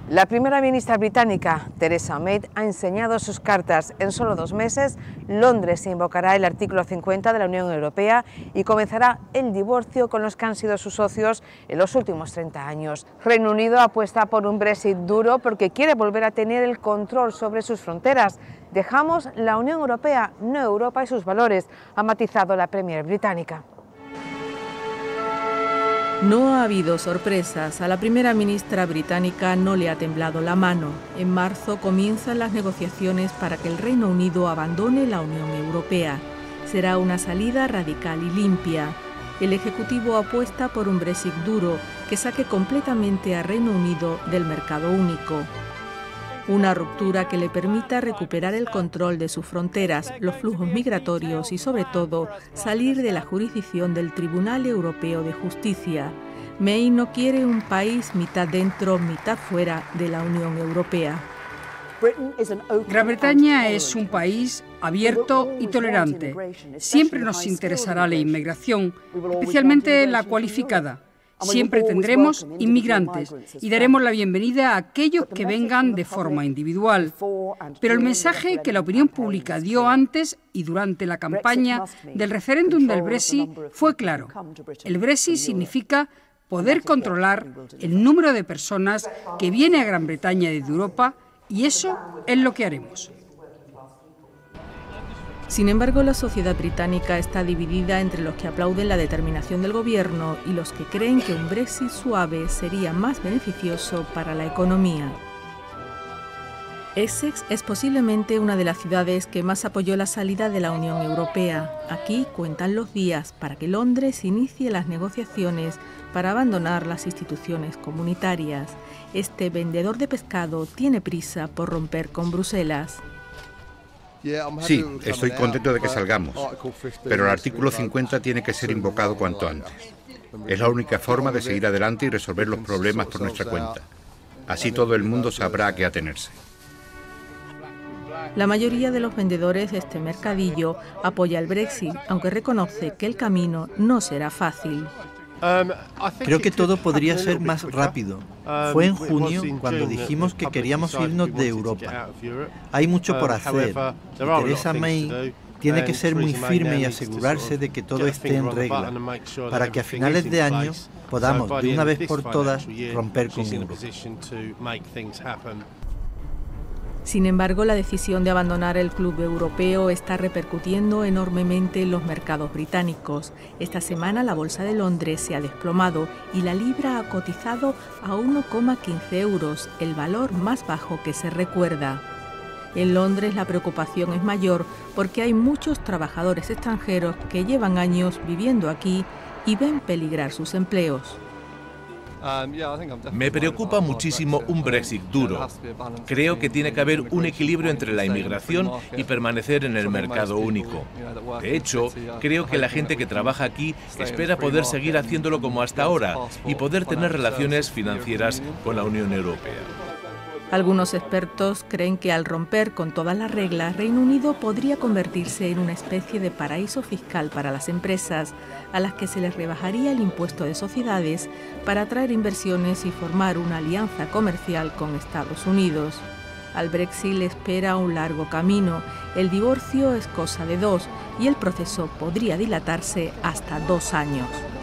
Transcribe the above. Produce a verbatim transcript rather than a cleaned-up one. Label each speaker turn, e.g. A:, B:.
A: La primera ministra británica, Theresa May, ha enseñado sus cartas. En solo dos meses, Londres invocará el artículo cincuenta de la Unión Europea y comenzará el divorcio con los que han sido sus socios en los últimos treinta años. Reino Unido apuesta por un Brexit duro porque quiere volver a tener el control sobre sus fronteras. Dejamos la Unión Europea, no Europa y sus valores, ha matizado la premier británica.
B: No ha habido sorpresas. A la primera ministra británica no le ha temblado la mano. En marzo comienzan las negociaciones para que el Reino Unido abandone la Unión Europea. Será una salida radical y limpia. El Ejecutivo apuesta por un Brexit duro que saque completamente a Reino Unido del mercado único. Una ruptura que le permita recuperar el control de sus fronteras, los flujos migratorios y, sobre todo, salir de la jurisdicción del Tribunal Europeo de Justicia. May no quiere un país mitad dentro, mitad fuera de la Unión Europea.
C: Gran Bretaña es un país abierto y tolerante. Siempre nos interesará la inmigración, especialmente la cualificada. Siempre tendremos inmigrantes y daremos la bienvenida a aquellos que vengan de forma individual. Pero el mensaje que la opinión pública dio antes y durante la campaña del referéndum del Brexit fue claro. El Brexit significa poder controlar el número de personas que viene a Gran Bretaña desde Europa, y eso es lo que haremos.
B: Sin embargo, la sociedad británica está dividida entre los que aplauden la determinación del gobierno y los que creen que un Brexit suave sería más beneficioso para la economía. Essex es posiblemente una de las ciudades que más apoyó la salida de la Unión Europea. Aquí cuentan los días para que Londres inicie las negociaciones para abandonar las instituciones comunitarias. Este vendedor de pescado tiene prisa por romper con Bruselas.
D: Sí, estoy contento de que salgamos, pero el artículo cincuenta tiene que ser invocado cuanto antes. Es la única forma de seguir adelante y resolver los problemas por nuestra cuenta. Así todo el mundo sabrá a qué atenerse.
B: La mayoría de los vendedores de este mercadillo apoya el Brexit, aunque reconoce que el camino no será fácil.
E: Creo que todo podría ser más rápido. Fue en junio cuando dijimos que queríamos irnos de Europa. Hay mucho por hacer y Theresa May tiene que ser muy firme y asegurarse de que todo esté en regla, para que a finales de año podamos de una vez por todas romper con Europa.
B: Sin embargo, la decisión de abandonar el club europeo está repercutiendo enormemente en los mercados británicos. Esta semana la Bolsa de Londres se ha desplomado y la libra ha cotizado a uno coma quince euros, el valor más bajo que se recuerda. En Londres la preocupación es mayor porque hay muchos trabajadores extranjeros que llevan años viviendo aquí y ven peligrar sus empleos.
F: Me preocupa muchísimo un Brexit duro. Creo que tiene que haber un equilibrio entre la inmigración y permanecer en el mercado único. De hecho, creo que la gente que trabaja aquí espera poder seguir haciéndolo como hasta ahora y poder tener relaciones financieras con la Unión Europea.
B: Algunos expertos creen que al romper con todas las reglas, Reino Unido podría convertirse en una especie de paraíso fiscal para las empresas, a las que se les rebajaría el impuesto de sociedades para atraer inversiones y formar una alianza comercial con Estados Unidos. Al Brexit le espera un largo camino, el divorcio es cosa de dos y el proceso podría dilatarse hasta dos años.